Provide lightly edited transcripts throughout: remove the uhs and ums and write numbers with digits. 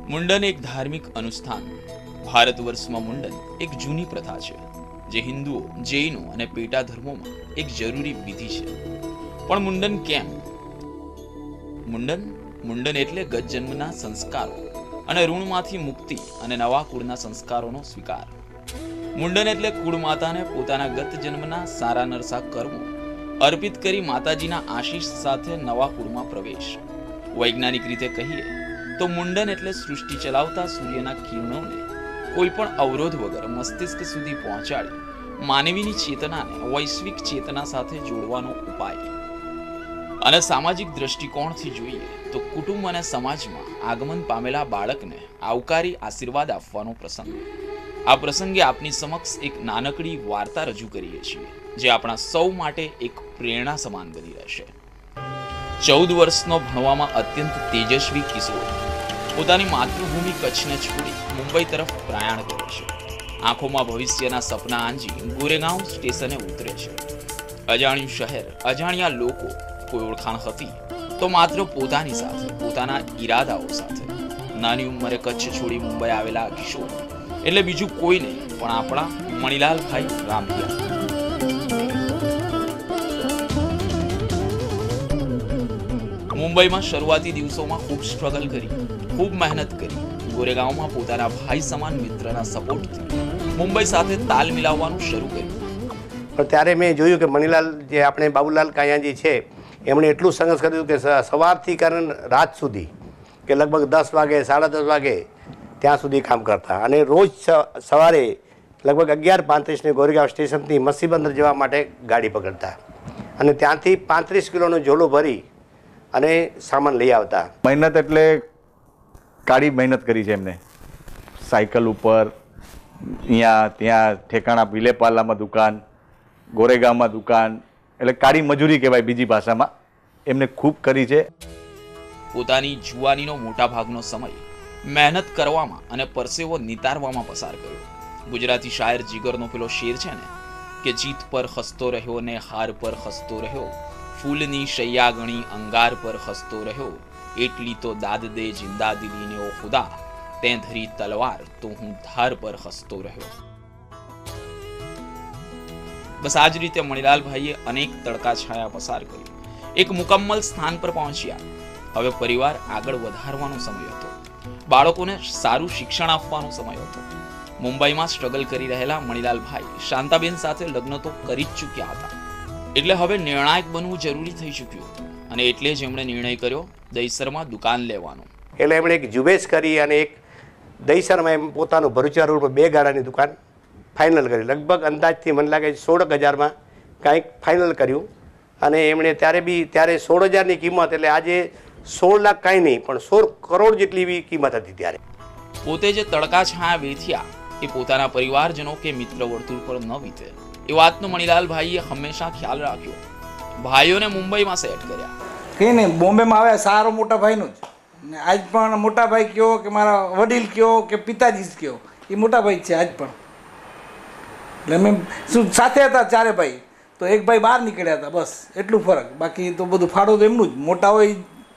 મુંડન એક ધાર્મિક અનુષ્ઠાન. ભારત વર્ષમાં મુંડન એક જૂની પ્રથા છે, જે હિન્દુઓ, જૈનો અને પેટા ધર્મોમાં એક જરૂરી વિધિ છે. પણ મુંડન કેમ? મુંડન એટલે ગત જન્મના સંસ્કારો અને ઋણમાંથી મુક્તિ અને નવા કુળના સંસ્કારોનો સ્વીકાર. મુંડન એટલે કુળ માતાને પોતાના ગત જન્મના સારા નરસા કર્મો અર્પિત કરી માતાજીના આશીષ સાથે નવા કુળમાં પ્રવેશ. વૈજ્ઞાનિક રીતે કહીએ તો મુંડન એટલે સૃષ્ટિ ચલાવતા સૂર્યના કિરણોને કોઈ પણ અવરોધ વગર મસ્તિષ્ક સુધી પહોંચાડી માનવીની ચેતનાને વૈશ્વિક ચેતના સાથે જોડવાનો ઉપાય. અને સામાજિક દ્રષ્ટિકોણથી જોઈએ તો કુટુંબ અને સમાજમાં આગમન પામેલા બાળકને આવકારી આશીર્વાદ આપવાનો પ્રસંગ. આ પ્રસંગે આપની સમક્ષ એક નાનકડી વાર્તા રજૂ કરીએ છીએ, જે આપણા સૌ માટે એક પ્રેરણા સમાન બની રહેશે. 14 વર્ષનો ભણવામાં અત્યંત તેજસ્વી કિશોર પોતાની માતૃભૂમિ કચ્છને છોડી મુંબઈ તરફ પ્રયાણ કરે છે. આંખોમાં ભવિષ્યના સપના આંજી ગોરેગાંવ સ્ટેશને ઉતરે છે. અજાણ્યું શહેર, અજાણ્યા લોકો, કોઈ ઓળખાણ હતી તો માત્ર પોતાની સાથે, પોતાના ઈરાદાઓ સાથે. નાની ઉંમરે કચ્છ છોડી મુંબઈ આવેલા કિશોર એટલે બીજું કોઈ નહીં પણ આપણા મણિલાલભાઈ રામપિયા. મુંબઈમાં શરૂઆતી દિવસોમાં ખૂબ સ્ટ્રગલ કરી, ખૂબ મહેનત કરી ગોરેગાંવમાં પોતાના ભાઈ સમાન મિત્રના સપોર્ટથી મુંબઈ સાથે તાલ મિલાવવાનું શરૂ કર્યું. પણ ત્યારે મેં જોયું કે મણિલાલ, જે આપણે બાબુલાલ કાયાજી છે, એમણે એટલું સંઘર્ષ કર્યું કે સવારથી કરીને રાત સુધી, કે લગભગ 10 વાગે 10:30 વાગે ત્યાં સુધી કામ કરતા. અને રોજ સવારે લગભગ 11:35 ગોરેગાંવ સ્ટેશનથી મસીબંદર જવા માટે ગાડી પકડતા અને ત્યાંથી 35 કિલોનો ઝોલો ભરી અને સામાન લઈ આવતા. મહેનત એટલે કાળી મહેનત કરી છે એમને. સાયકલ ઉપર, અહીંયા ત્યાં ઠેકાણા વિલેપાલામાં દુકાન, ગોરેગાંવમાં દુકાન, એટલે કાળી મજૂરી કહેવાય બીજી ભાષામાં. એમને ખૂબ કરી છે. પોતાની જુવાનીનો મોટા ભાગનો સમય મહેનત કરવામાં અને પરસેવો નિતારવામાં પસાર કર્યો. ગુજરાતી શાયર જીગરનો પેલો શેર છે ને, કે જીત પર હસતો રહ્યો ને હાર પર હસતો રહ્યો, ફૂલની શૈયા ગણી અંગાર પર હસતો રહ્યો, એટલી તો દાદ દે જિંદા દિલીને ઓ ખુદા, તે ધરી તલવાર તો હું ધાર પર હસતો રહ્યો. બસ આ જ રીતે મણિલાલભાઈએ અનેક તડકા છાયા પસાર કરી એક મુકમ્મલ સ્થાન પર પહોંચ્યા. હવે પરિવાર આગળ વધારવાનો સમય હતો. બાળકોને સારું શિક્ષણ આપવાનો સમય હતો. મુંબઈમાં સ્ટ્રગલ કરી રહેલા મણિલાલભાઈ શાંતાબેન સાથે લગ્ન તો કરી જ ચૂક્યા હતા. એટલે હવે નિર્ણાયક બનવું જરૂરી થઈ ચૂક્યું હતું. અને એટલે જ એમણે નિર્ણય કર્યો દહીસરમાં દુકાન લેવાનો. એટલે એમણે એક ઝુંબેશ કરી અને એક દહીસરમાં એમ પોતાનું ભરૂચા રોડ પર 2 ગાડાની દુકાન ફાઇનલ કરી. લગભગ અંદાજથી મને લાગે 16,000માં કાંઈક ફાઇનલ કર્યું. અને એમણે ત્યારે 16,000ની કિંમત, એટલે આજે 16 લાખ કાંઈ નહીં પણ 16 કરોડ જેટલી એવી કિંમત હતી ત્યારે. પોતે જે તડકા છાયા વેઠ્યા એ પોતાના પરિવારજનો કે મિત્ર વર્તુળ પર ન વીતે એ વાતનો મણિલાલભાઈએ હંમેશા ખ્યાલ રાખ્યો. ભાઈઓને મુંબઈમાં સેટ કર્યા. કંઈ નહીં, બોમ્બેમાં આવ્યા સારો મોટા ભાઈનું જ. ને આજ પણ મોટા ભાઈ કયો કે મારા વડીલ કયો કે પિતાજી જ કયો, એ મોટા ભાઈ છે આજ પણ. એટલે અમે શું સાથે હતા 4 ભાઈ, તો એક ભાઈ બહાર નીકળ્યા હતા, બસ એટલું ફરક. બાકી તો બધું ફાળો તો એમનું જ. મોટા હોય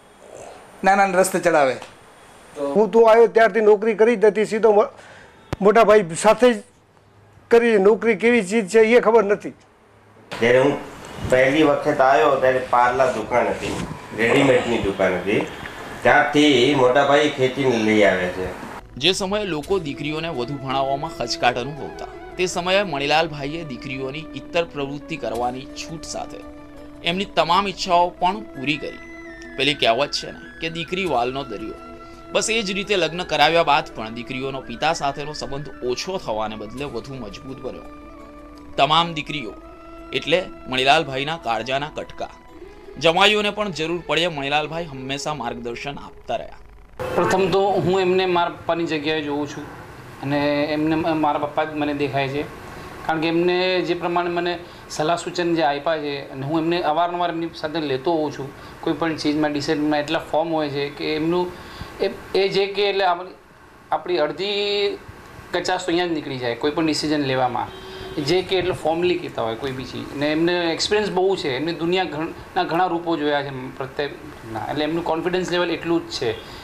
નાના રસ્તે ચડાવે. હું તો આવ્યો ત્યારથી નોકરી કરી જ નથી, સીધો મોટા ભાઈ સાથે જ કરી. નોકરી કેવી ચીજ છે એ ખબર નથી. જ્યારે હું પહેલી વખત આવ્યો ત્યારે પાર્લર દુકાન હતી, રેડીમેડની દુકાન હતી, ત્યાંથી મોટા ભાઈ ખેંચીને લઈ આવે છે. જે સમયે લોકો દીકરીઓને વધુ ભણાવવામાં ખચકાટ અનુભવતા, તે સમયે મણિલાલભાઈએ દીકરીઓની ઇતર પ્રવૃત્તિ કરવાની છૂટ સાથે એમની તમામ ઈચ્છાઓ પણ પૂરી કરી. પેલી કહેવત છે ને કે દીકરી વાલનો દરિયો. બસ એ જ રીતે લગ્ન કરાવ્યા બાદ પણ દીકરીઓનો પિતા સાથેનો સંબંધ ઓછો થવાને બદલે વધુ મજબૂત બન્યો. તમામ દીકરીઓ એટલે મણિલાલભાઈના કાળજાના કટકા. જમાઈઓને પણ જરૂર પડે મણિલાલભાઈ હંમેશા માર્ગદર્શન આપતા રહ્યા. પ્રથમ તો હું એમને મારા પપ્પાની જગ્યાએ જોઉં છું અને એમને મારા પપ્પા જ મને દેખાય છે. કારણ કે એમને જે પ્રમાણે મને સલાહ સૂચન જે આપ્યા છે, અને હું એમને અવારનવાર એમની સાથે લેતો હોઉં છું. કોઈ પણ ચીજમાં ડિસિઝનમાં એટલા ફોર્મ હોય છે કે એમનું એ જે કે એટલે આપણી અડધી કચાશ તો અહીંયા જ નીકળી જાય કોઈ પણ ડિસિઝન લેવામાં. જે કે એટલે ફોર્મલી કહેતા હોય કોઈ બી ચીજ. અને એમને એક્સપિરિયન્સ બહુ છે, એમને દુનિયાના ઘણા રૂપો જોયા છે પ્રત્યેકના. એટલે એમનું કોન્ફિડન્સ લેવલ એટલું જ છે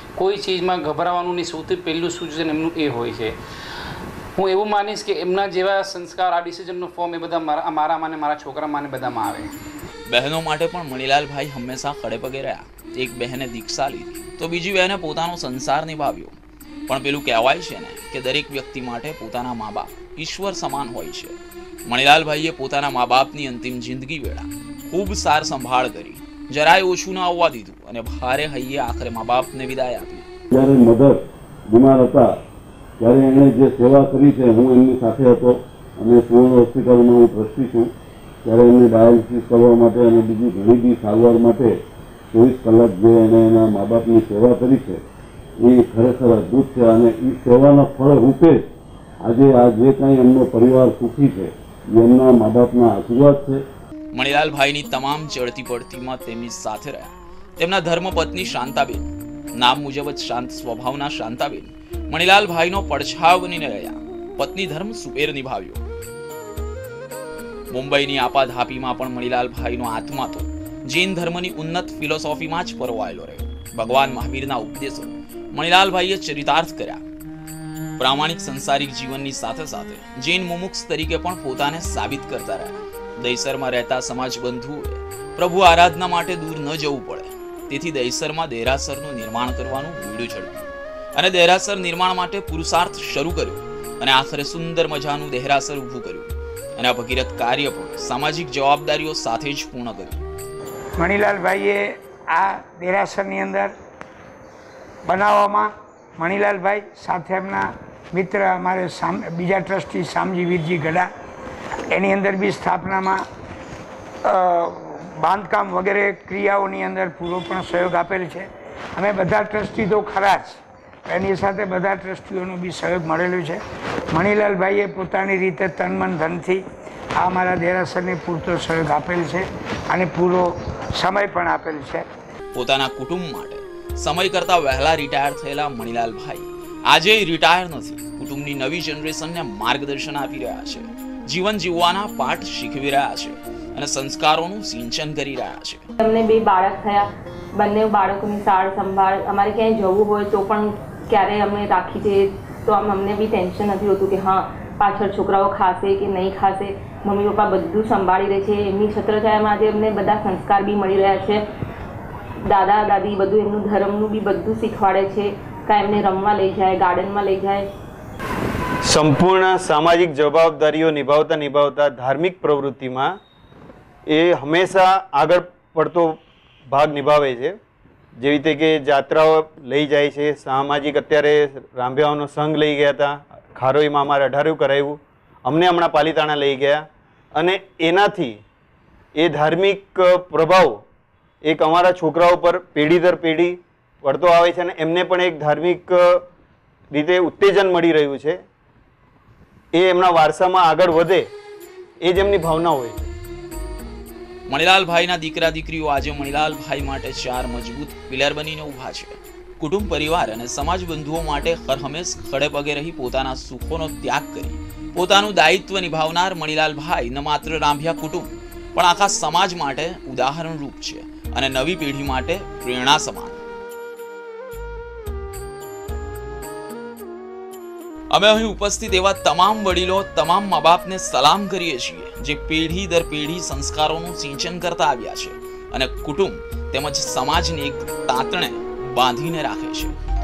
કોઈ ચીજમાં ગભરાવાનું નહીં, સૌથી પહેલું સૂચન એમનું એ હોય છે. હું એવું માનીશ કે એમના જેવા સંસ્કાર, આ ડિસિઝનનું ફોર્મ એ બધા મારામાં ને મારા છોકરામાં ને બધામાં આવે. બહેનો માટે પણ મણિલાલભાઈ હંમેશા ખડે પગે રહ્યા. એક બહેને દીક્ષા લીધી તો બીજી બહેને પોતાનો સંસાર નિભાવ્યો. પણ પેલું કહેવાય છે ને કે દરેક વ્યક્તિ માટે પોતાના મા બાપ ઈશ્વર સમાન હોય છે. મણિલાલભાઈએ પોતાના મા બાપની અંતિમ જિંદગી વેળા ખૂબ સાર સંભાળ કરી, જરાય ઓછું ન આવવા દીધું અને ભારે હૈયે આખરે મા બાપને વિદાય આપી. જ્યારે મધર બીમાર હતા ત્યારે એણે જે સેવા કરી છે, હું એમની સાથે હતો અને સુવર્ણ હોસ્પિટલમાં હું ટ્રસ્ટી છું. ત્યારે એમને ડાયાલિસિસ કરવા માટે અને બીજી ઘણી બી સારવાર માટે 24 કલાક જે એણે એના મા બાપની સેવા કરી છે એ ખરેખર અદ્ભુત છે. અને એ સેવાના ફળ રૂપે આજે આ જે કાંઈ એમનો પરિવાર સુખી છે એ એમના મા બાપના આશીર્વાદ છે. મણિલાલભાઈની તમામ ચડતી પડતીમાં તેમની સાથે રહ્યા તેમના ધર્મપત્ની શાંતાબેન. નામ મુજબ જ શાંત સ્વભાવના શાંતાબેન મણિલાલભાઈનો પડછાવ બનીને રહ્યા. પત્ની ધર્મ સુપેર નિભાવ્યો. મુંબઈની આપાધાપીમાં પણ મણિલાલભાઈનો આત્મા તો જૈન ધર્મની ઉન્નત ફિલોસોફીમાં જ પરવાયેલો રહ્યો. ભગવાન મહાવીરના ઉપદેશો મણિલાલભાઈએ ચરિતાર્થ કર્યા. પ્રામાણિક સંસારિક જીવનની સાથે સાથે જૈન મુમુક્ષ તરીકે પણ પોતાને સાબિત કરતા રહ્યા. દહીસરમાં રહેતા સમાજ બંધુઓએ પ્રભુ આરાધના માટે દૂર ન જવું પડે તેથી દહીસરમાં દેરાસરનું નિર્માણ કરવાનું બીડું ઝડપ્યું અને દેરાસર નિર્માણ માટે પુરુષાર્થ શરૂ કર્યો અને આખરે સુંદર મજાનું દેરાસર ઊભું કર્યું અને આ ભગીરથ કાર્ય પણ સામાજિક જવાબદારીઓ સાથે જ પૂર્ણ કર્યું. મણિલાલભાઈએ આ દેરાસરની અંદર બનાવવામાં મણિલાલભાઈ સાથે એમના મિત્ર અમારે બીજા ટ્રસ્ટી શામજી વીરજી ગડા એની અંદર બી સ્થાપનામાં બાંધકામ વગેરે ક્રિયાઓની અંદર પૂરો પણ સહયોગ આપેલ છે. અમે બધા ટ્રસ્ટી તો ખરા જ, એની સાથે બધા ટ્રસ્ટીઓનો બી સહયોગ મળેલો છે. મણિલાલભાઈએ પોતાની રીતે તન મન ધનથી આ અમારા દેરાસરને પૂરતો સહયોગ આપેલ છે અને પૂરો સમય પણ આપેલ છે. પોતાના કુટુંબ માટે સમય કરતા વહેલા રિટાયર થયેલા મણિલાલભાઈ આજે રિટાયર નથી, કુટુંબની નવી જનરેશનને માર્ગદર્શન આપી રહ્યા છે, જીવન જીવવાના પાઠ શીખવી રહ્યા છે અને સંસ્કારોનું સિંચન કરી રહ્યા છે. અમને 2 બાળક થયા, બંને બાળકોની સાર સંભાળ, અમારે ક્યાંય જવું હોય તો પણ ક્યારે અમે રાખી છે તો અમને બી ટેન્શન નથી હોતું કે હા પાછળ છોકરાઓ ખાશે કે નહીં ખાશે. મમ્મી પપ્પા બધું સંભાળી રહે છે. એમની છત્રછાયામાં આજે અમને બધા સંસ્કાર બી મળી રહ્યા છે. દાદા દાદી બધું એમનું ધર્મનું બી બધું શીખવાડે છે. કાંઈ એમને રમવા લઈ જાય, ગાર્ડનમાં લઈ જાય. સંપૂર્ણ સામાજિક જવાબદારીઓ નિભાવતા ધાર્મિક પ્રવૃત્તિમાં એ હંમેશા આગળ પડતો ભાગ નિભાવે છે. જેવી રીતે કે જાત્રાઓ લઈ જાય છે, સામાજિક અત્યારે રાંભિયાઓનો સંઘ લઈ ગયા હતા, ખારોઈમાં અમારે 18 કરાવ્યું, અમને હમણાં પાલીતાણા લઈ ગયા અને એનાથી એ ધાર્મિક પ્રભાવ એક અમારા છોકરાઓ પર પેઢી દર પેઢી વળતો આવે છે અને એમને પણ એક ધાર્મિક રીતે ઉત્તેજન મળી રહ્યું છે. એ એમના વારસામાં આગળ વધે એ જ એમની ભાવના હોય છે. મણિલાલભાઈના દીકરા દીકરીઓ આજે મણિલાલભાઈ માટે 4 મજબૂત પિલર બનીને ઊભા છે. કુટુંબ પરિવાર અને સમાજ બંધુઓ માટે હરહંમેશ ખડે પગે રહી પોતાના સુખોનો ત્યાગ કરી પોતાનું દાયિત્વ નિભાવનાર મણિલાલભાઈ ન માત્ર રાંભિયા કુટુંબ પણ આખા સમાજ માટે ઉદાહરણ રૂપ છે અને નવી પેઢી માટે પ્રેરણા સમાન. અમે અહીં ઉપસ્થિત એવા તમામ વડીલો, તમામ મા બાપને સલામ કરીએ છીએ જે પેઢી દર પેઢી સંસ્કારોનું સિંચન કરતા આવ્યા છે અને કુટુંબ તેમજ સમાજને એક તાંતણે બાંધીને રાખે છે.